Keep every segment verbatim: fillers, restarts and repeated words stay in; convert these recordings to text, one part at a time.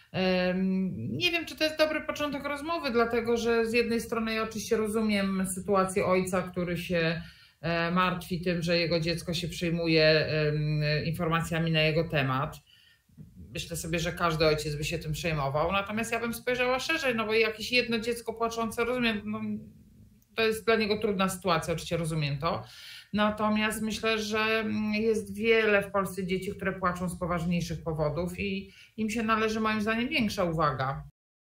Nie wiem, czy to jest dobry początek rozmowy, dlatego że z jednej strony ja oczywiście rozumiem sytuację ojca, który się martwi tym, że jego dziecko się przejmuje informacjami na jego temat. Myślę sobie, że każdy ojciec by się tym przejmował, natomiast ja bym spojrzała szerzej, no bo jakieś jedno dziecko płaczące, rozumiem, no, to jest dla niego trudna sytuacja, oczywiście rozumiem to. Natomiast myślę, że jest wiele w Polsce dzieci, które płaczą z poważniejszych powodów i im się należy moim zdaniem większa uwaga.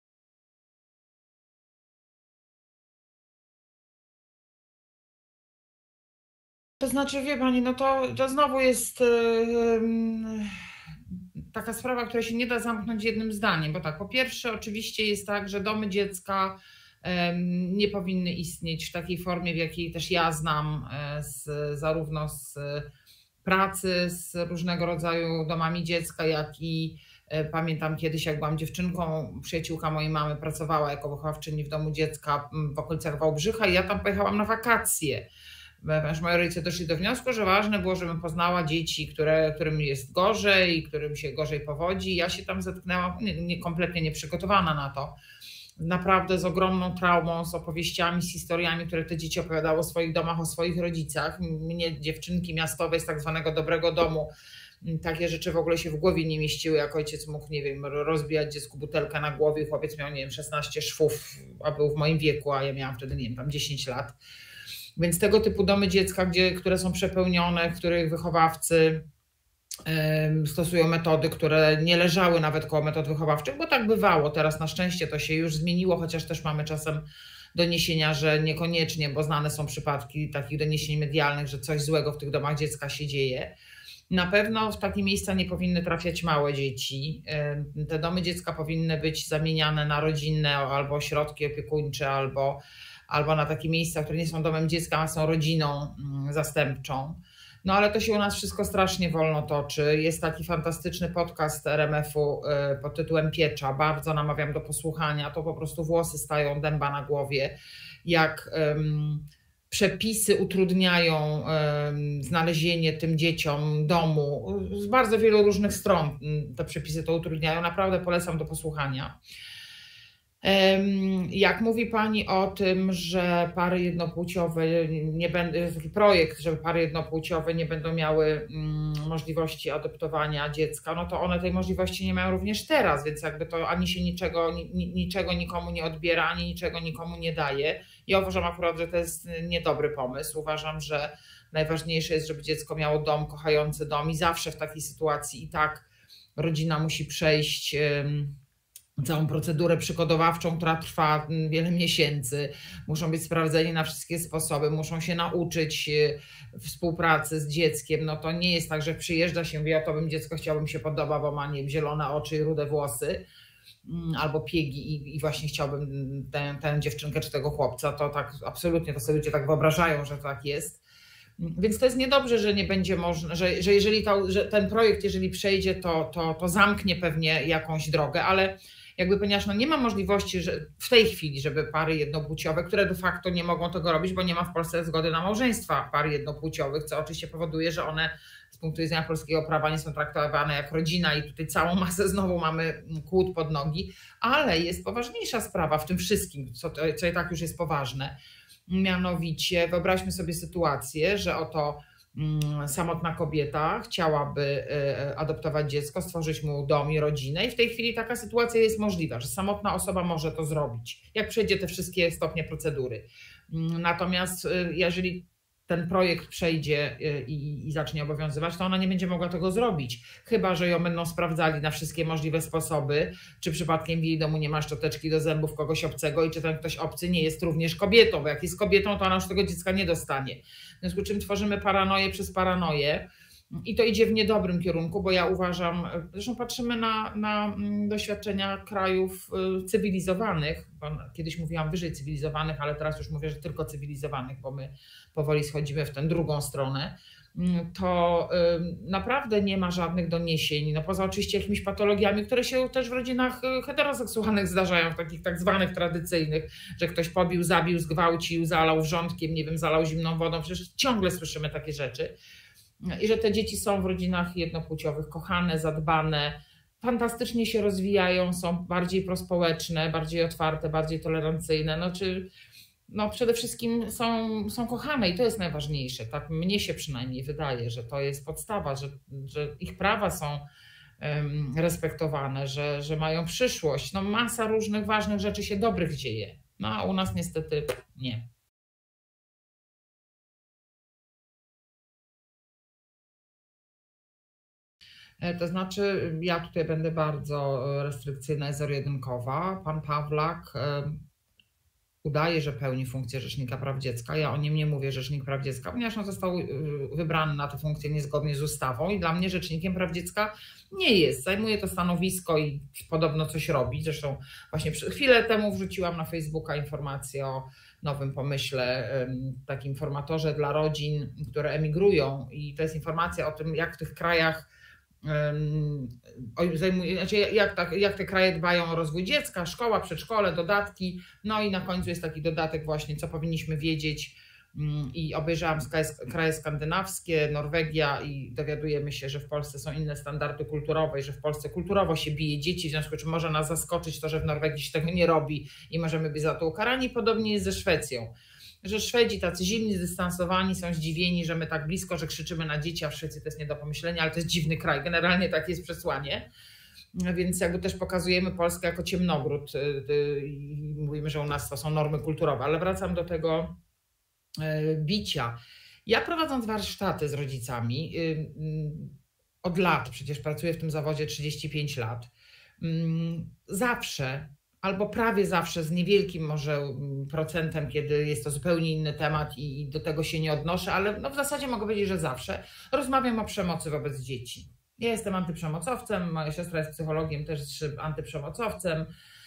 To znaczy, wie pani, no to, to znowu jest yy, taka sprawa, która się nie da zamknąć jednym zdaniem, bo tak, po pierwsze oczywiście jest tak, że domy dziecka nie powinny istnieć w takiej formie, w jakiej też ja znam, z, zarówno z pracy z różnego rodzaju domami dziecka, jak i pamiętam kiedyś, jak byłam dziewczynką, przyjaciółka mojej mamy pracowała jako wychowawczyni w domu dziecka w okolicach Wałbrzycha i ja tam pojechałam na wakacje. Ponieważ moi rodzice doszli do wniosku, że ważne było, żebym poznała dzieci, które, którym jest gorzej, którym się gorzej powodzi. Ja się tam zetknęłam nie, nie, kompletnie nieprzygotowana na to. Naprawdę z ogromną traumą, z opowieściami, z historiami, które te dzieci opowiadały o swoich domach, o swoich rodzicach. Mnie, dziewczynki miastowej z tak zwanego dobrego domu, takie rzeczy w ogóle się w głowie nie mieściły, jak ojciec mógł, nie wiem, rozbijać dziecku butelkę na głowie, chłopiec miał, nie wiem, szesnaście szwów, a był w moim wieku, a ja miałam wtedy, nie wiem, tam dziesięć lat. Więc tego typu domy dziecka, gdzie, które są przepełnione, w których wychowawcy stosują metody, które nie leżały nawet koło metod wychowawczych, bo tak bywało. Teraz na szczęście to się już zmieniło, chociaż też mamy czasem doniesienia, że niekoniecznie, bo znane są przypadki takich doniesień medialnych, że coś złego w tych domach dziecka się dzieje. Na pewno w takie miejsca nie powinny trafiać małe dzieci. Te domy dziecka powinny być zamieniane na rodzinne albo ośrodki opiekuńcze, albo, albo na takie miejsca, które nie są domem dziecka, a są rodziną zastępczą. No ale to się u nas wszystko strasznie wolno toczy. Jest taki fantastyczny podcast R M F-u pod tytułem Piecza. Bardzo namawiam do posłuchania. To po prostu włosy stają dęba na głowie. Jak um, przepisy utrudniają um, znalezienie tym dzieciom domu. Z bardzo wielu różnych stron te przepisy to utrudniają. Naprawdę polecam do posłuchania. Jak mówi Pani o tym, że pary jednopłciowe nie będą, jest taki projekt, żeby pary jednopłciowe nie będą miały możliwości adoptowania dziecka, no to one tej możliwości nie mają również teraz, więc jakby to ani się niczego, niczego nikomu nie odbiera, ani niczego nikomu nie daje. Ja uważam akurat, że to jest niedobry pomysł. Uważam, że najważniejsze jest, żeby dziecko miało dom, kochający dom i zawsze w takiej sytuacji i tak rodzina musi przejść całą procedurę przygotowawczą, która trwa wiele miesięcy. Muszą być sprawdzeni na wszystkie sposoby, muszą się nauczyć współpracy z dzieckiem. No to nie jest tak, że przyjeżdża się, wie, o to bym dziecko chciałbym się podoba, bo ma, nie wiem, zielone oczy i rude włosy albo piegi i, i właśnie chciałbym tę, tę dziewczynkę czy tego chłopca. To tak absolutnie, to sobie ludzie tak wyobrażają, że tak jest. Więc to jest niedobrze, że nie będzie można, że, że jeżeli to, że ten projekt, jeżeli przejdzie, to, to, to zamknie pewnie jakąś drogę, ale jakby, ponieważ no nie ma możliwości że w tej chwili, żeby pary jednopłciowe, które de facto nie mogą tego robić, bo nie ma w Polsce zgody na małżeństwa par jednopłciowych, co oczywiście powoduje, że one z punktu widzenia polskiego prawa nie są traktowane jak rodzina i tutaj całą masę znowu mamy kłód pod nogi, ale jest poważniejsza sprawa w tym wszystkim, co, co i tak już jest poważne. Mianowicie wyobraźmy sobie sytuację, że oto samotna kobieta chciałaby adoptować dziecko, stworzyć mu dom i rodzinę i w tej chwili taka sytuacja jest możliwa, że samotna osoba może to zrobić, jak przejdzie te wszystkie stopnie procedury. Natomiast jeżeli ten projekt przejdzie i, i zacznie obowiązywać, to ona nie będzie mogła tego zrobić, chyba że ją będą sprawdzali na wszystkie możliwe sposoby, czy przypadkiem w jej domu nie ma szczoteczki do zębów kogoś obcego i czy ten ktoś obcy nie jest również kobietą, bo jak jest kobietą, to ona już tego dziecka nie dostanie. W związku z czym tworzymy paranoję przez paranoję i to idzie w niedobrym kierunku, bo ja uważam, zresztą patrzymy na, na doświadczenia krajów cywilizowanych, bo kiedyś mówiłam wyżej cywilizowanych, ale teraz już mówię, że tylko cywilizowanych, bo my powoli schodzimy w tę drugą stronę, to naprawdę nie ma żadnych doniesień, no poza oczywiście jakimiś patologiami, które się też w rodzinach heteroseksualnych zdarzają, w takich tak zwanych tradycyjnych, że ktoś pobił, zabił, zgwałcił, zalał wrzątkiem, nie wiem, zalał zimną wodą, przecież ciągle słyszymy takie rzeczy. I że te dzieci są w rodzinach jednopłciowych kochane, zadbane, fantastycznie się rozwijają, są bardziej prospołeczne, bardziej otwarte, bardziej tolerancyjne, no czy no przede wszystkim są, są kochane i to jest najważniejsze. Tak mnie się przynajmniej wydaje, że to jest podstawa, że, że ich prawa są um, respektowane, że, że mają przyszłość. No masa różnych ważnych rzeczy się dobrych dzieje, no a u nas niestety nie. To znaczy, ja tutaj będę bardzo restrykcyjna i zero-jedynkowa. Pan Pawlak udaje, że pełni funkcję Rzecznika Praw Dziecka. Ja o nim nie mówię Rzecznik Praw Dziecka, ponieważ on został wybrany na tę funkcję niezgodnie z ustawą i dla mnie Rzecznikiem Praw Dziecka nie jest. Zajmuje to stanowisko i podobno coś robi. Zresztą właśnie chwilę temu wrzuciłam na Facebooka informację o nowym pomyśle, takim informatorze dla rodzin, które emigrują, i to jest informacja o tym, jak w tych krajach Zajmuje, znaczy jak, tak, jak te kraje dbają o rozwój dziecka, szkoła, przedszkole, dodatki, no i na końcu jest taki dodatek właśnie, co powinniśmy wiedzieć, i obejrzałam kraje skandynawskie, Norwegia i dowiadujemy się, że w Polsce są inne standardy kulturowe i że w Polsce kulturowo się bije dzieci, w związku z czym może nas zaskoczyć to, że w Norwegii się tego nie robi i możemy być za to ukarani. Podobnie jest ze Szwecją, że Szwedzi tacy zimni, zdystansowani są zdziwieni, że my tak blisko, że krzyczymy na dzieci, a w Szwecji to jest nie do pomyślenia, ale to jest dziwny kraj, generalnie takie jest przesłanie. Więc jakby też pokazujemy Polskę jako ciemnogród i mówimy, że u nas to są normy kulturowe, ale wracam do tego bicia. Ja prowadząc warsztaty z rodzicami, od lat, przecież pracuję w tym zawodzie trzydzieści pięć lat, zawsze albo prawie zawsze z niewielkim może procentem, kiedy jest to zupełnie inny temat i do tego się nie odnoszę, ale no w zasadzie mogę powiedzieć, że zawsze rozmawiam o przemocy wobec dzieci. Ja jestem antyprzemocowcem, moja siostra jest psychologiem, też antyprzemocowcem.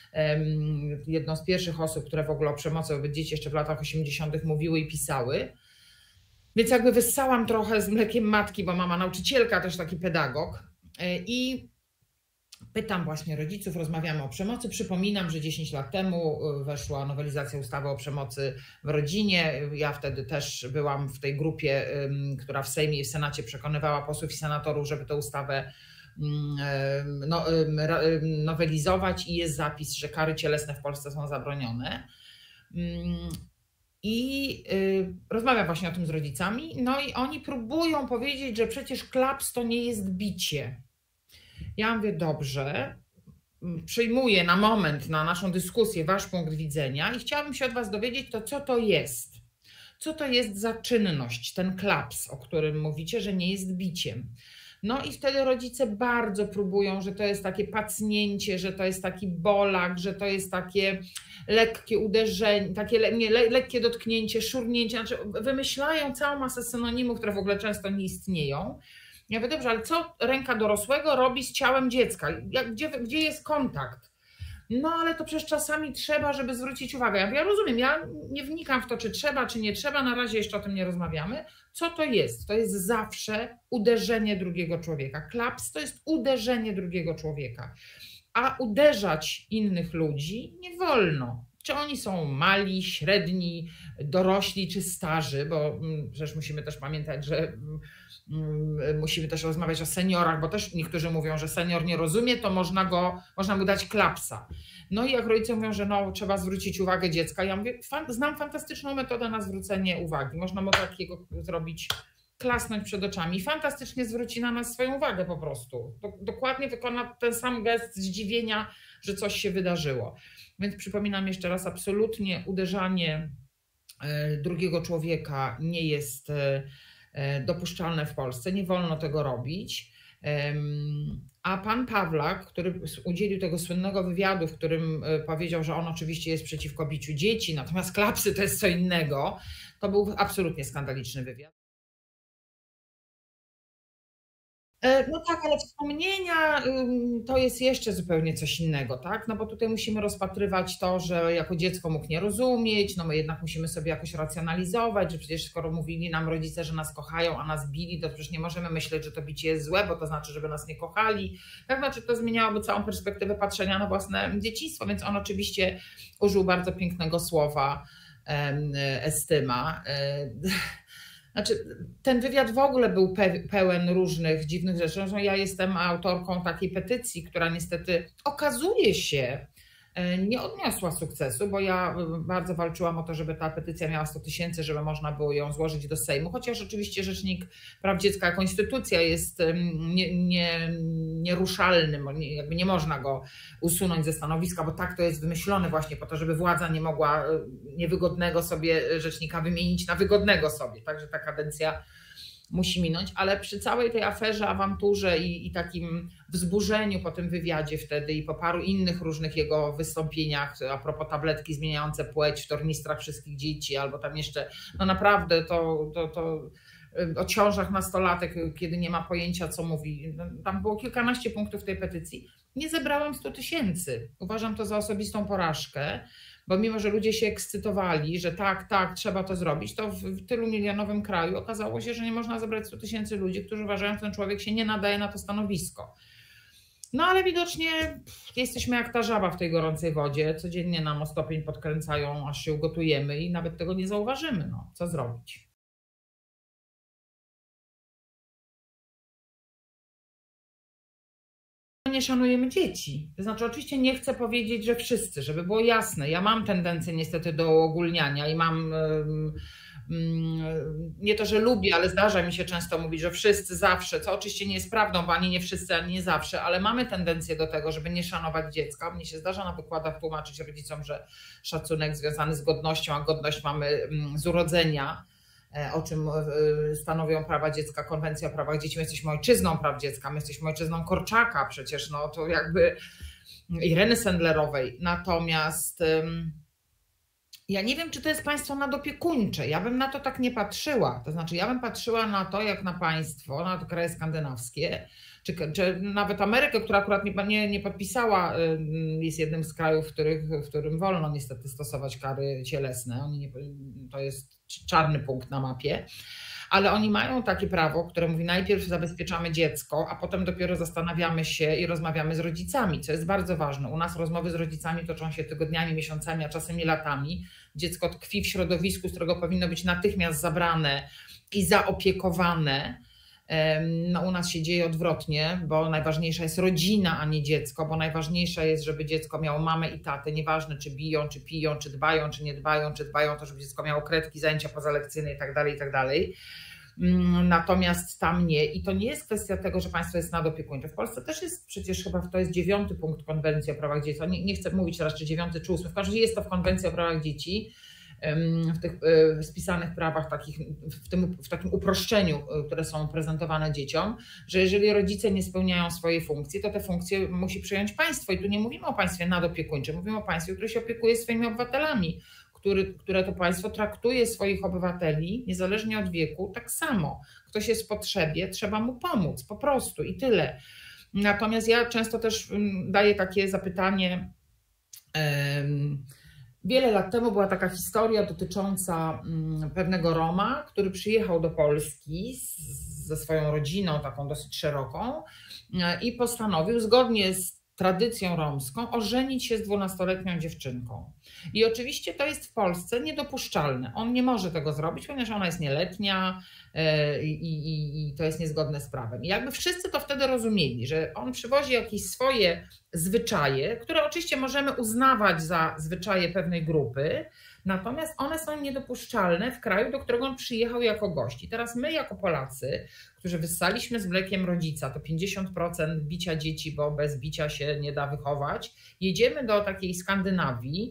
Jedną z pierwszych osób, które w ogóle o przemocy wobec dzieci jeszcze w latach osiemdziesiątych mówiły i pisały. Więc jakby wyssałam trochę z mlekiem matki, bo mama nauczycielka, też taki pedagog. I pytam właśnie rodziców, rozmawiamy o przemocy. Przypominam, że dziesięć lat temu weszła nowelizacja ustawy o przemocy w rodzinie. Ja wtedy też byłam w tej grupie, która w Sejmie i w Senacie przekonywała posłów i senatorów, żeby tę ustawę no, nowelizować, i jest zapis, że kary cielesne w Polsce są zabronione. I rozmawiam właśnie o tym z rodzicami, no i oni próbują powiedzieć, że przecież klaps to nie jest bicie. Ja mówię, dobrze, przyjmuję na moment, na naszą dyskusję wasz punkt widzenia i chciałabym się od was dowiedzieć, to co to jest. Co to jest za czynność, ten klaps, o którym mówicie, że nie jest biciem. No i wtedy rodzice bardzo próbują, że to jest takie pacnięcie, że to jest taki bolak, że to jest takie lekkie uderzenie, takie nie, le, lekkie dotknięcie, szurnięcie. Znaczy wymyślają całą masę synonimów, które w ogóle często nie istnieją. Ja mówię, dobrze, ale co ręka dorosłego robi z ciałem dziecka? Jak, gdzie, gdzie jest kontakt? No ale to przecież czasami trzeba, żeby zwrócić uwagę. Ja mówię, ja rozumiem, ja nie wnikam w to, czy trzeba, czy nie trzeba, na razie jeszcze o tym nie rozmawiamy. Co to jest? To jest zawsze uderzenie drugiego człowieka. Klaps to jest uderzenie drugiego człowieka. A uderzać innych ludzi nie wolno. Czy oni są mali, średni, dorośli czy starzy, bo przecież musimy też pamiętać, że musimy też rozmawiać o seniorach, bo też niektórzy mówią, że senior nie rozumie, to można go, można mu dać klapsa. No i jak rodzice mówią, że no, trzeba zwrócić uwagę dziecka, ja mówię, fan, znam fantastyczną metodę na zwrócenie uwagi. Można mu takiego zrobić, klasnąć przed oczami. Fantastycznie zwróci na nas swoją uwagę po prostu. Dokładnie wykona ten sam gest zdziwienia, że coś się wydarzyło. Więc przypominam jeszcze raz, absolutnie uderzanie drugiego człowieka nie jest dopuszczalne w Polsce, nie wolno tego robić. A pan Pawlak, który udzielił tego słynnego wywiadu, w którym powiedział, że on oczywiście jest przeciwko biciu dzieci, natomiast klapsy to jest co innego, to był absolutnie skandaliczny wywiad. No tak, ale wspomnienia to jest jeszcze zupełnie coś innego, tak? No bo tutaj musimy rozpatrywać to, że jako dziecko mógł nie rozumieć, no my jednak musimy sobie jakoś racjonalizować, że przecież skoro mówili nam rodzice, że nas kochają, a nas bili, to przecież nie możemy myśleć, że to bicie jest złe, bo to znaczy, żeby nas nie kochali. Tak, znaczy to zmieniałoby całą perspektywę patrzenia na własne dzieciństwo, więc on oczywiście użył bardzo pięknego słowa estyma. Znaczy, ten wywiad w ogóle był pe pełen różnych dziwnych rzeczy. Zresztą ja jestem autorką takiej petycji, która niestety okazuje się nie odniosła sukcesu, bo ja bardzo walczyłam o to, żeby ta petycja miała sto tysięcy, żeby można było ją złożyć do Sejmu, chociaż oczywiście Rzecznik Praw Dziecka jako instytucja jest nie, nie, nieruszalnym, jakby nie można go usunąć ze stanowiska, bo tak to jest wymyślone właśnie po to, żeby władza nie mogła niewygodnego sobie rzecznika wymienić na wygodnego sobie, także ta kadencja musi minąć, ale przy całej tej aferze, awanturze i, i takim wzburzeniu po tym wywiadzie wtedy i po paru innych różnych jego wystąpieniach, a propos tabletki zmieniające płeć w tornistrach wszystkich dzieci, albo tam jeszcze, no naprawdę to, to, to o ciążach nastolatek, kiedy nie ma pojęcia, co mówi. Tam było kilkanaście punktów tej petycji. Nie zebrałam stu tysięcy. Uważam to za osobistą porażkę, bo mimo, że ludzie się ekscytowali, że tak, tak, trzeba to zrobić, to w tylu milionowym kraju okazało się, że nie można zebrać stu tysięcy ludzi, którzy uważają, że ten człowiek się nie nadaje na to stanowisko. No ale widocznie jesteśmy jak ta żaba w tej gorącej wodzie. Codziennie nam o stopień podkręcają, aż się ugotujemy i nawet tego nie zauważymy. No, co zrobić? Nie szanujemy dzieci. To znaczy, oczywiście nie chcę powiedzieć, że wszyscy, żeby było jasne. Ja mam tendencję niestety do uogólniania i mam, nie to, że lubię, ale zdarza mi się często mówić, że wszyscy zawsze, co oczywiście nie jest prawdą, bo ani nie wszyscy, ani nie zawsze, ale mamy tendencję do tego, żeby nie szanować dziecka. Mnie się zdarza na wykładach tłumaczyć rodzicom, że szacunek związany z godnością, a godność mamy z urodzenia, o czym stanowią prawa dziecka, konwencja o prawach dzieci. My jesteśmy ojczyzną praw dziecka, my jesteśmy ojczyzną Korczaka przecież, no to jakby Ireny Sendlerowej. Natomiast ja nie wiem, czy to jest państwo nadopiekuńcze. Ja bym na to tak nie patrzyła. To znaczy, ja bym patrzyła na to, jak na państwo, na to kraje skandynawskie, czy, czy nawet Amerykę, która akurat nie, nie, nie podpisała, jest jednym z krajów, w, których, w którym wolno niestety stosować kary cielesne. Oni nie, to jest czarny punkt na mapie. Ale oni mają takie prawo, które mówi, najpierw zabezpieczamy dziecko, a potem dopiero zastanawiamy się i rozmawiamy z rodzicami, co jest bardzo ważne. U nas rozmowy z rodzicami toczą się tygodniami, miesiącami, a czasem i latami. Dziecko tkwi w środowisku, z którego powinno być natychmiast zabrane i zaopiekowane. No, u nas się dzieje odwrotnie, bo najważniejsza jest rodzina, a nie dziecko, bo najważniejsza jest, żeby dziecko miało mamę i tatę, nieważne czy biją, czy piją, czy dbają, czy nie dbają, czy dbają o to, żeby dziecko miało kredki, zajęcia pozalekcyjne i tak dalej, i tak dalej. Natomiast tam nie. I to nie jest kwestia tego, że państwo jest nadopiekuńcze. W Polsce też jest przecież chyba, to jest dziewiąty punkt konwencji o prawach dzieci. Nie, nie chcę mówić teraz, czy dziewiąty, czy ósmy. W każdym razie jest to w konwencji o prawach dzieci, w tych spisanych prawach, takich, w, tym, w takim uproszczeniu, które są prezentowane dzieciom, że jeżeli rodzice nie spełniają swojej funkcji, to te funkcje musi przyjąć państwo. I tu nie mówimy o państwie nadopiekuńczym, mówimy o państwie, które się opiekuje swoimi obywatelami, który, które to państwo traktuje swoich obywateli, niezależnie od wieku, tak samo. Ktoś jest w potrzebie, trzeba mu pomóc, po prostu i tyle. Natomiast ja często też daję takie zapytanie. Wiele lat temu była taka historia dotycząca pewnego Roma, który przyjechał do Polski ze swoją rodziną, taką dosyć szeroką, i postanowił zgodnie z tradycją romską ożenić się z dwunastoletnią dziewczynką. I oczywiście to jest w Polsce niedopuszczalne. On nie może tego zrobić, ponieważ ona jest nieletnia i, i, i to jest niezgodne z prawem. I jakby wszyscy to wtedy rozumieli, że on przywozi jakieś swoje zwyczaje, które oczywiście możemy uznawać za zwyczaje pewnej grupy, natomiast one są niedopuszczalne w kraju, do którego on przyjechał jako gość. I teraz my jako Polacy, którzy wyssaliśmy z mlekiem rodzica, to pięćdziesiąt procent bicia dzieci, bo bez bicia się nie da wychować, jedziemy do takiej Skandynawii,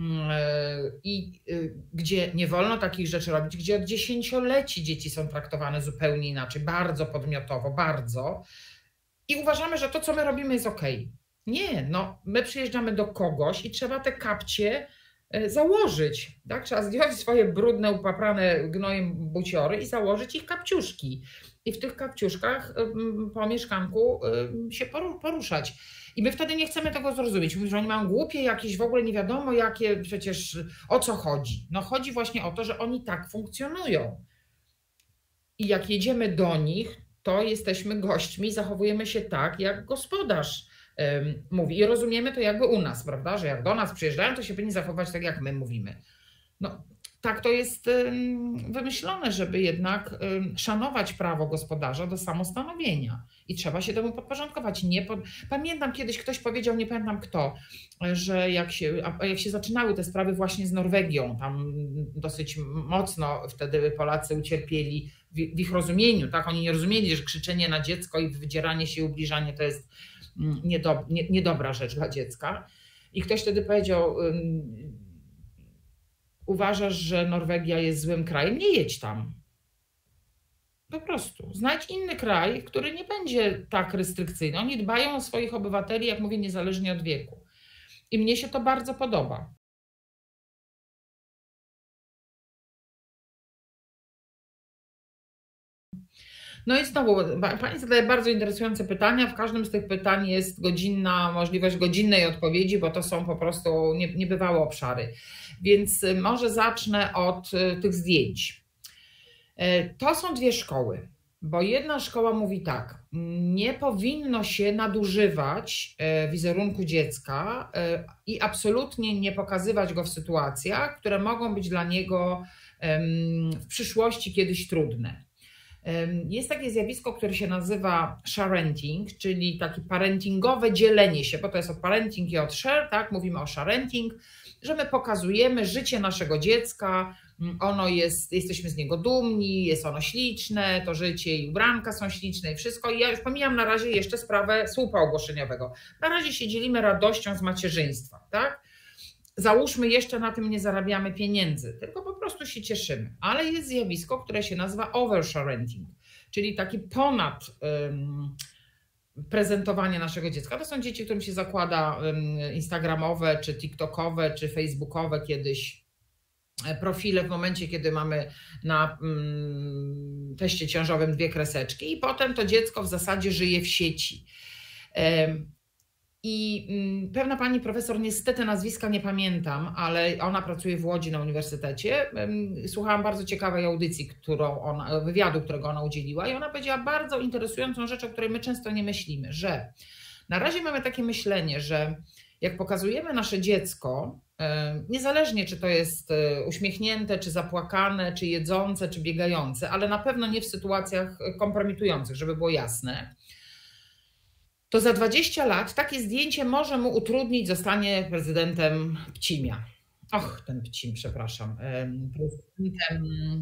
i gdzie nie wolno takich rzeczy robić, gdzie od dziesięcioleci dzieci są traktowane zupełnie inaczej, bardzo podmiotowo, bardzo. I uważamy, że to, co my robimy, jest okej. Nie, no my przyjeżdżamy do kogoś i trzeba te kapcie założyć, tak? Trzeba zdjąć swoje brudne, upaprane gnojem buciory i założyć ich kapciuszki. I w tych kapciuszkach po mieszkanku się poruszać. I my wtedy nie chcemy tego zrozumieć. Mówimy, że oni mają głupie jakieś, w ogóle nie wiadomo jakie, przecież o co chodzi. No chodzi właśnie o to, że oni tak funkcjonują. I jak jedziemy do nich, to jesteśmy gośćmi, zachowujemy się tak, jak gospodarz um, mówi. I rozumiemy to jakby u nas, prawda? Że jak do nas przyjeżdżają, to się powinni zachować tak, jak my mówimy. No, tak to jest wymyślone, żeby jednak szanować prawo gospodarza do samostanowienia i trzeba się temu podporządkować. Nie pod... Pamiętam kiedyś ktoś powiedział, nie pamiętam kto, że jak się, jak się zaczynały te sprawy właśnie z Norwegią, tam dosyć mocno wtedy Polacy ucierpieli w ich rozumieniu, tak? Oni nie rozumieli, że krzyczenie na dziecko i wydzieranie się i ubliżanie to jest niedob... niedobra rzecz dla dziecka. I ktoś wtedy powiedział, uważasz, że Norwegia jest złym krajem, nie jedź tam. Po prostu. Znajdź inny kraj, który nie będzie tak restrykcyjny. Oni dbają o swoich obywateli, jak mówię, niezależnie od wieku. I mnie się to bardzo podoba. No i znowu, Pani zadaje bardzo interesujące pytania. W każdym z tych pytań jest godzinna możliwość godzinnej odpowiedzi, bo to są po prostu niebywałe obszary. Więc może zacznę od tych zdjęć. To są dwie szkoły, bo jedna szkoła mówi tak, nie powinno się nadużywać wizerunku dziecka i absolutnie nie pokazywać go w sytuacjach, które mogą być dla niego w przyszłości kiedyś trudne. Jest takie zjawisko, które się nazywa sharenting, czyli takie parentingowe dzielenie się, bo to jest od parenting i od share, tak? Mówimy o sharenting, że my pokazujemy życie naszego dziecka, ono jest, jesteśmy z niego dumni, jest ono śliczne, to życie i ubranka są śliczne i wszystko. I ja już pomijam na razie jeszcze sprawę słupa ogłoszeniowego. Na razie się dzielimy radością z macierzyństwa, tak? Załóżmy, jeszcze na tym nie zarabiamy pieniędzy, tylko po prostu się cieszymy. Ale jest zjawisko, które się nazywa oversharenting, czyli taki ponad um, prezentowanie naszego dziecka. To są dzieci, którym się zakłada um, instagramowe, czy tiktokowe, czy facebookowe kiedyś profile w momencie, kiedy mamy na um, teście ciążowym dwie kreseczki i potem to dziecko w zasadzie żyje w sieci. Um, I pewna pani profesor, niestety nazwiska nie pamiętam, ale ona pracuje w Łodzi na uniwersytecie. Słuchałam bardzo ciekawej audycji, którą ona, wywiadu, którego ona udzieliła i ona powiedziała bardzo interesującą rzecz, o której my często nie myślimy, że na razie mamy takie myślenie, że jak pokazujemy nasze dziecko, niezależnie czy to jest uśmiechnięte, czy zapłakane, czy jedzące, czy biegające, ale na pewno nie w sytuacjach kompromitujących, żeby było jasne, to za dwadzieścia lat takie zdjęcie może mu utrudnić zostanie prezydentem Pcimia. Och, ten Pcim, przepraszam. Prezydentem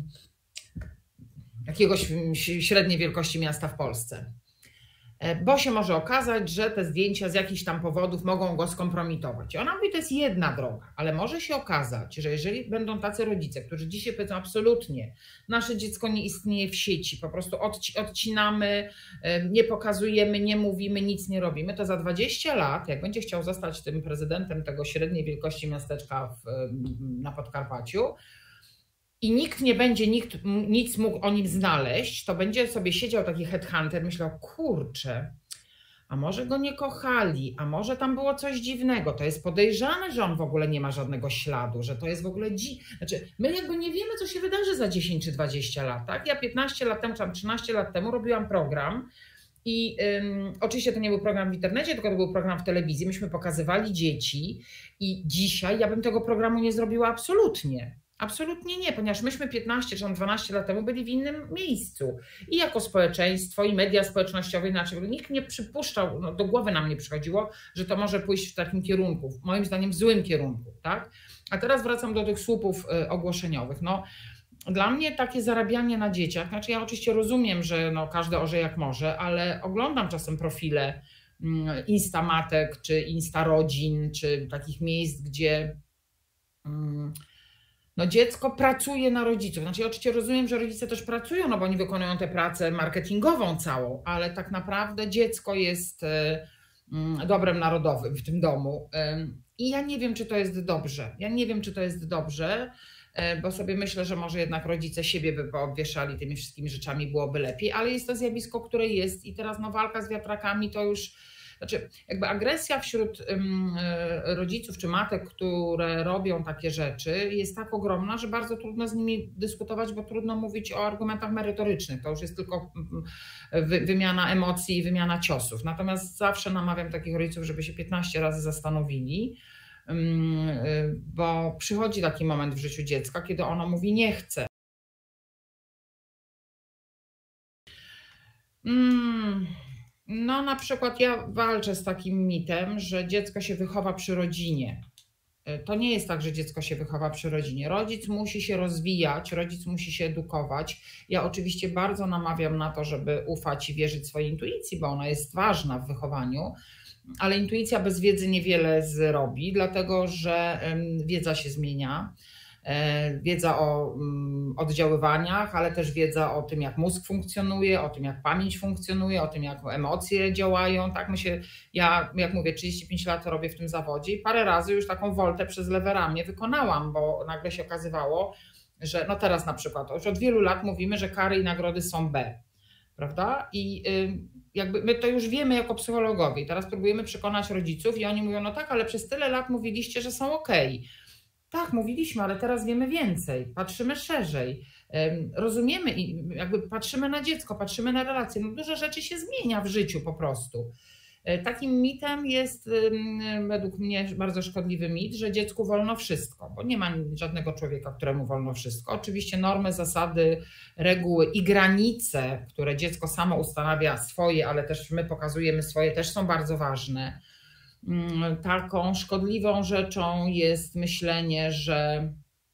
jakiegoś średniej wielkości miasta w Polsce. Bo się może okazać, że te zdjęcia z jakichś tam powodów mogą go skompromitować. I ona mówi, to jest jedna droga, ale może się okazać, że jeżeli będą tacy rodzice, którzy dzisiaj powiedzą absolutnie, nasze dziecko nie istnieje w sieci, po prostu odcinamy, nie pokazujemy, nie mówimy, nic nie robimy, to za dwadzieścia lat, jak będzie chciał zostać tym prezydentem tego średniej wielkości miasteczka w, na Podkarpaciu, i nikt nie będzie nikt, nic mógł o nim znaleźć, to będzie sobie siedział taki headhunter, myślał, kurczę, a może go nie kochali, a może tam było coś dziwnego, to jest podejrzane, że on w ogóle nie ma żadnego śladu, że to jest w ogóle dzi... Znaczy, my jakby nie wiemy, co się wydarzy za dziesięć czy dwadzieścia lat, tak? Ja piętnaście lat temu, czy tam trzynaście lat temu robiłam program i ym, oczywiście to nie był program w internecie, tylko to był program w telewizji, myśmy pokazywali dzieci i dzisiaj ja bym tego programu nie zrobiła absolutnie. Absolutnie nie, ponieważ myśmy piętnaście czy dwanaście lat temu byli w innym miejscu i jako społeczeństwo i media społecznościowe inaczej. Nikt nie przypuszczał, no do głowy nam nie przychodziło, że to może pójść w takim kierunku, moim zdaniem w złym kierunku, tak? A teraz wracam do tych słupów ogłoszeniowych. No, dla mnie takie zarabianie na dzieciach, znaczy ja oczywiście rozumiem, że no każdy orze jak może, ale oglądam czasem profile instamatek czy instarodzin, czy takich miejsc, gdzie no dziecko pracuje na rodziców. Znaczy ja oczywiście rozumiem, że rodzice też pracują, no bo oni wykonują tę pracę marketingową całą, ale tak naprawdę dziecko jest dobrem narodowym w tym domu. I ja nie wiem, czy to jest dobrze. Ja nie wiem, czy to jest dobrze, bo sobie myślę, że może jednak rodzice siebie by poobwieszali tymi wszystkimi rzeczami, byłoby lepiej, ale jest to zjawisko, które jest i teraz no walka z wiatrakami to już... Znaczy, jakby agresja wśród rodziców czy matek, które robią takie rzeczy, jest tak ogromna, że bardzo trudno z nimi dyskutować, bo trudno mówić o argumentach merytorycznych. To już jest tylko wymiana emocji i wymiana ciosów. Natomiast zawsze namawiam takich rodziców, żeby się piętnaście razy zastanowili, bo przychodzi taki moment w życiu dziecka, kiedy ono mówi nie chcę. No na przykład ja walczę z takim mitem, że dziecko się wychowa przy rodzinie. To nie jest tak, że dziecko się wychowa przy rodzinie. Rodzic musi się rozwijać, rodzic musi się edukować. Ja oczywiście bardzo namawiam na to, żeby ufać i wierzyć swojej intuicji, bo ona jest ważna w wychowaniu, ale intuicja bez wiedzy niewiele zrobi, dlatego że wiedza się zmienia. Wiedza o oddziaływaniach, ale też wiedza o tym, jak mózg funkcjonuje, o tym, jak pamięć funkcjonuje, o tym, jak emocje działają. Tak my się, ja jak mówię, trzydzieści pięć lat robię w tym zawodzie i parę razy już taką woltę przez lewe ramię wykonałam, bo nagle się okazywało, że no teraz na przykład, już od wielu lat mówimy, że kary i nagrody są B, prawda? I jakby my to już wiemy jako psychologowie i teraz próbujemy przekonać rodziców i oni mówią, no tak, ale przez tyle lat mówiliście, że są okej. Tak, mówiliśmy, ale teraz wiemy więcej, patrzymy szerzej, rozumiemy i jakby patrzymy na dziecko, patrzymy na relacje. No dużo rzeczy się zmienia w życiu po prostu. Takim mitem jest według mnie bardzo szkodliwy mit, że dziecku wolno wszystko, bo nie ma żadnego człowieka, któremu wolno wszystko. Oczywiście normy, zasady, reguły i granice, które dziecko samo ustanawia swoje, ale też my pokazujemy swoje, też są bardzo ważne. Taką szkodliwą rzeczą jest myślenie, że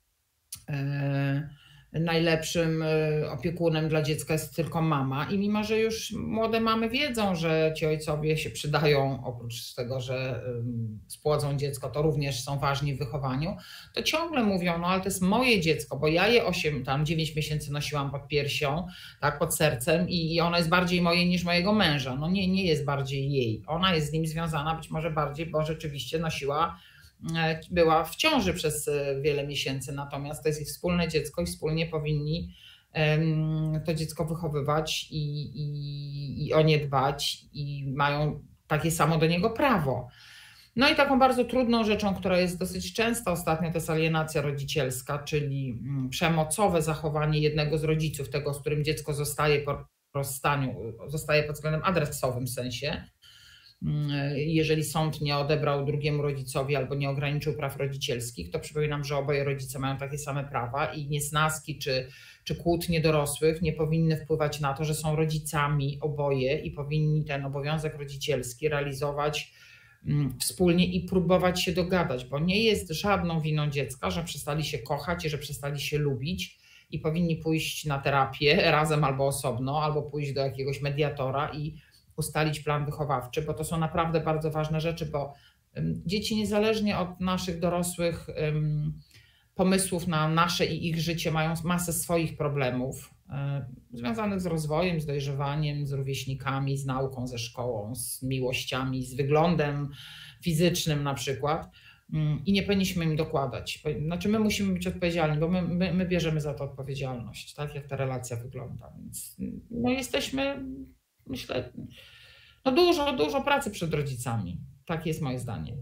najlepszym opiekunem dla dziecka jest tylko mama i mimo, że już młode mamy wiedzą, że ci ojcowie się przydają, oprócz tego, że spłodzą dziecko, to również są ważni w wychowaniu, to ciągle mówią, no ale to jest moje dziecko, bo ja je osiem, tam dziewięć miesięcy nosiłam pod piersią, tak, pod sercem i, i ono jest bardziej moje niż mojego męża. No nie, nie jest bardziej jej. Ona jest z nim związana być może bardziej, bo rzeczywiście nosiła, była w ciąży przez wiele miesięcy, natomiast to jest ich wspólne dziecko i wspólnie powinni to dziecko wychowywać i, i, i o nie dbać i mają takie samo do niego prawo. No i taką bardzo trudną rzeczą, która jest dosyć częsta ostatnio, to jest alienacja rodzicielska, czyli przemocowe zachowanie jednego z rodziców, tego, z którym dziecko zostaje po rozstaniu, zostaje pod względem adresowym w sensie. Jeżeli sąd nie odebrał drugiemu rodzicowi albo nie ograniczył praw rodzicielskich, to przypominam, że oboje rodzice mają takie same prawa i niesnaski czy, czy kłótnie dorosłych nie powinny wpływać na to, że są rodzicami oboje i powinni ten obowiązek rodzicielski realizować wspólnie i próbować się dogadać, bo nie jest żadną winą dziecka, że przestali się kochać i że przestali się lubić i powinni pójść na terapię razem albo osobno, albo pójść do jakiegoś mediatora i ustalić plan wychowawczy, bo to są naprawdę bardzo ważne rzeczy, bo dzieci niezależnie od naszych dorosłych pomysłów na nasze i ich życie mają masę swoich problemów związanych z rozwojem, z dojrzewaniem, z rówieśnikami, z nauką, ze szkołą, z miłościami, z wyglądem fizycznym na przykład i nie powinniśmy im dokładać. Znaczy my musimy być odpowiedzialni, bo my, my, my bierzemy za to odpowiedzialność, tak jak ta relacja wygląda. Więc no jesteśmy, myślę, no dużo, dużo pracy przed rodzicami. Tak jest moje zdanie.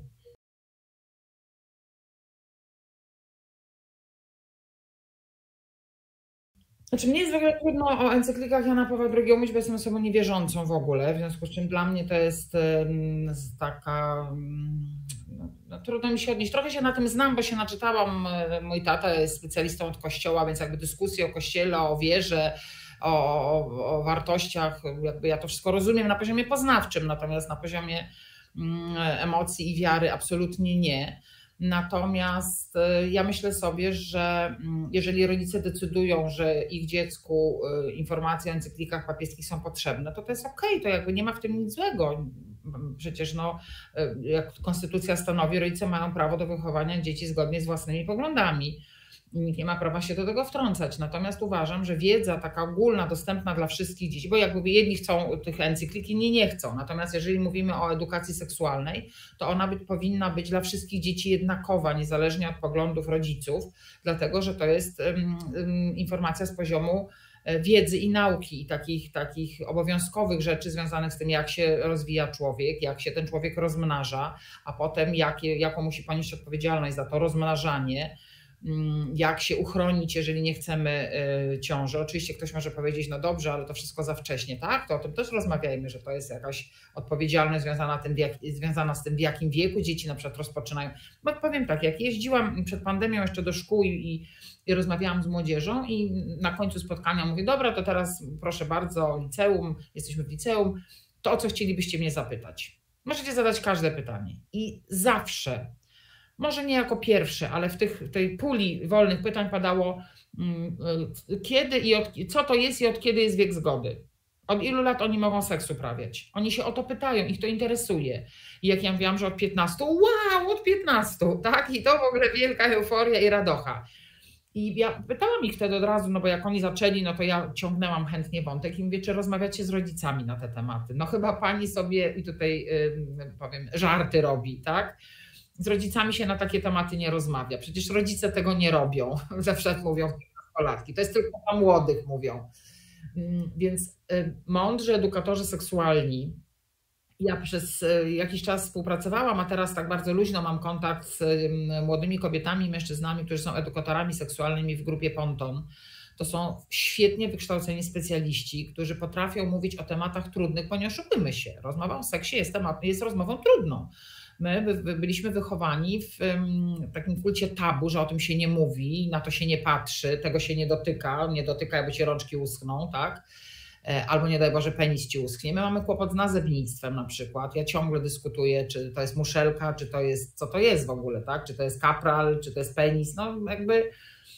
Znaczy mnie jest w ogóle trudno o encyklikach Jana Pawła drugiego mówić, bo jestem osobą niewierzącą w ogóle, w związku z czym dla mnie to jest taka, no, trudno mi się odnieść. Trochę się na tym znam, bo się naczytałam, mój tata jest specjalistą od kościoła, więc jakby dyskusje o kościele, o wierze, o, o, o wartościach, jakby ja to wszystko rozumiem na poziomie poznawczym, natomiast na poziomie emocji i wiary absolutnie nie. Natomiast ja myślę sobie, że jeżeli rodzice decydują, że ich dziecku informacje o encyklikach papieskich są potrzebne, to to jest okej, to jakby nie ma w tym nic złego. Przecież no, jak konstytucja stanowi, rodzice mają prawo do wychowania dzieci zgodnie z własnymi poglądami. Nikt nie ma prawa się do tego wtrącać. Natomiast uważam, że wiedza taka ogólna, dostępna dla wszystkich dzieci, bo jak mówię, jedni chcą tych encyklik, inni nie chcą. Natomiast jeżeli mówimy o edukacji seksualnej, to ona być, powinna być dla wszystkich dzieci jednakowa, niezależnie od poglądów rodziców, dlatego że to jest um, um, informacja z poziomu wiedzy i nauki i takich, takich obowiązkowych rzeczy związanych z tym, jak się rozwija człowiek, jak się ten człowiek rozmnaża, a potem jakie, jaką musi ponieść odpowiedzialność za to rozmnażanie. jak się uchronić, jeżeli nie chcemy ciąży. Oczywiście ktoś może powiedzieć, no dobrze, ale to wszystko za wcześnie, tak? To o tym też rozmawiajmy, że to jest jakaś odpowiedzialność związana, tym, związana z tym, w jakim wieku dzieci na przykład rozpoczynają. Bo powiem tak, jak jeździłam przed pandemią jeszcze do szkół i, i rozmawiałam z młodzieżą i na końcu spotkania mówię, dobra, to teraz proszę bardzo, liceum, jesteśmy w liceum, to o co chcielibyście mnie zapytać? Możecie zadać każde pytanie i zawsze, może nie jako pierwsze, ale w, tych, w tej puli wolnych pytań padało kiedy i od, co to jest i od kiedy jest wiek zgody. Od ilu lat oni mogą seks uprawiać? Oni się o to pytają, ich to interesuje. I jak ja mówiłam, że od piętnastu, wow, od piętnastu, tak? I to w ogóle wielka euforia i radocha. I ja pytałam ich wtedy od razu, no bo jak oni zaczęli, no to ja ciągnęłam chętnie wątek i mówię, czy rozmawiacie z rodzicami na te tematy? No chyba pani sobie, i tutaj yy, powiem, żarty robi, tak? Z rodzicami się na takie tematy nie rozmawia. Przecież rodzice tego nie robią. Zawsze mówią nastolatki. To jest tylko dla młodych mówią. Więc mądrzy edukatorzy seksualni. Ja przez jakiś czas współpracowałam, a teraz tak bardzo luźno mam kontakt z młodymi kobietami i mężczyznami, którzy są edukatorami seksualnymi w grupie Ponton. To są świetnie wykształceni specjaliści, którzy potrafią mówić o tematach trudnych, bo nie oszukujmy się. Rozmowa o seksie jest, temat, jest rozmową trudną. My byliśmy wychowani w takim kulcie tabu, że o tym się nie mówi, na to się nie patrzy, tego się nie dotyka, nie dotyka, jakby ci rączki uschną, tak? Albo nie daj Boże, penis ci uschnie. My mamy kłopot z nazewnictwem na przykład. Ja ciągle dyskutuję, czy to jest muszelka, czy to jest, co to jest w ogóle, tak? Czy to jest kapral, czy to jest penis, no jakby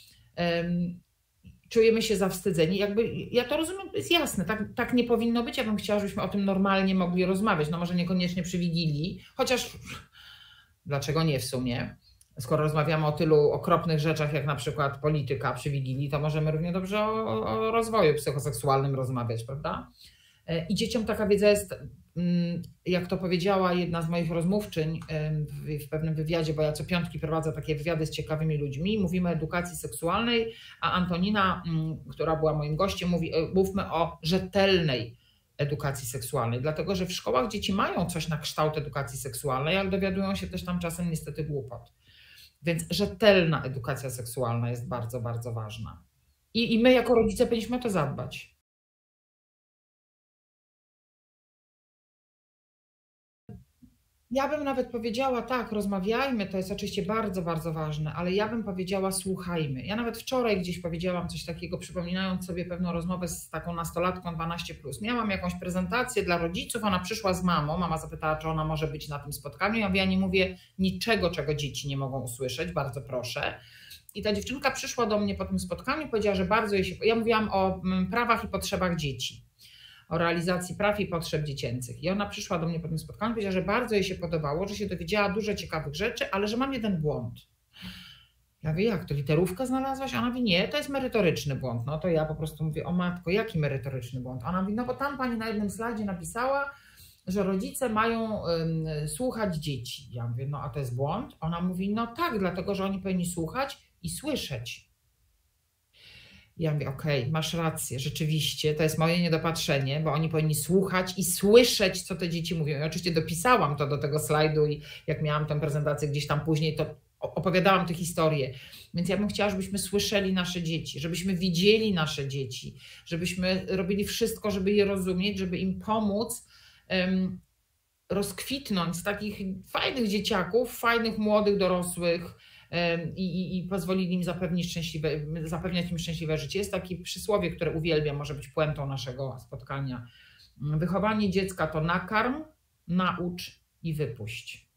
um, czujemy się zawstydzeni. Jakby, ja to rozumiem, to jest jasne, tak, tak nie powinno być. Ja bym chciała, żebyśmy o tym normalnie mogli rozmawiać, no może niekoniecznie przy Wigilii, chociaż dlaczego nie w sumie? Skoro rozmawiamy o tylu okropnych rzeczach, jak na przykład polityka przy Wigilii, to możemy równie dobrze o, o rozwoju psychoseksualnym rozmawiać, prawda? I dzieciom taka wiedza jest, jak to powiedziała jedna z moich rozmówczyń w pewnym wywiadzie, bo ja co piątki prowadzę takie wywiady z ciekawymi ludźmi, mówimy o edukacji seksualnej, a Antonina, która była moim gościem, mówi, mówmy o rzetelnej edukacji seksualnej, dlatego że w szkołach dzieci mają coś na kształt edukacji seksualnej, ale dowiadują się też tam czasem niestety głupot. Więc rzetelna edukacja seksualna jest bardzo, bardzo ważna. I, i my jako rodzice powinniśmy o to zadbać. Ja bym nawet powiedziała tak, rozmawiajmy, to jest oczywiście bardzo, bardzo ważne, ale ja bym powiedziała słuchajmy. Ja nawet wczoraj gdzieś powiedziałam coś takiego, przypominając sobie pewną rozmowę z taką nastolatką dwanaście plus. Miałam jakąś prezentację dla rodziców, ona przyszła z mamą, mama zapytała, czy ona może być na tym spotkaniu. Ja mówię, ja nie mówię niczego, czego dzieci nie mogą usłyszeć, bardzo proszę. I ta dziewczynka przyszła do mnie po tym spotkaniu, powiedziała, że bardzo jej się... Ja mówiłam o prawach i potrzebach dzieci, o realizacji praw i potrzeb dziecięcych. I ona przyszła do mnie po tym spotkaniu i powiedziała, że bardzo jej się podobało, że się dowiedziała dużo ciekawych rzeczy, ale że mam jeden błąd. Ja mówię, jak to, literówkę znalazłaś? Ona mówi, nie, to jest merytoryczny błąd. No to ja po prostu mówię, o matko, jaki merytoryczny błąd? Ona mówi, no bo tam pani na jednym slajdzie napisała, że rodzice mają um, słuchać dzieci. Ja mówię, no a to jest błąd? Ona mówi, no tak, dlatego że oni powinni słuchać i słyszeć. Ja mówię, okej, okay, masz rację, rzeczywiście, to jest moje niedopatrzenie, bo oni powinni słuchać i słyszeć, co te dzieci mówią. Ja oczywiście dopisałam to do tego slajdu i jak miałam tę prezentację gdzieś tam później, to opowiadałam tę historię. Więc ja bym chciała, żebyśmy słyszeli nasze dzieci, żebyśmy widzieli nasze dzieci, żebyśmy robili wszystko, żeby je rozumieć, żeby im pomóc um, rozkwitnąć z takich fajnych dzieciaków, fajnych, młodych, dorosłych, I, i, i pozwolili im zapewnić szczęśliwe, zapewniać im szczęśliwe życie. Jest takie przysłowie, które uwielbiam, może być puentą naszego spotkania. Wychowanie dziecka to nakarm, naucz i wypuść.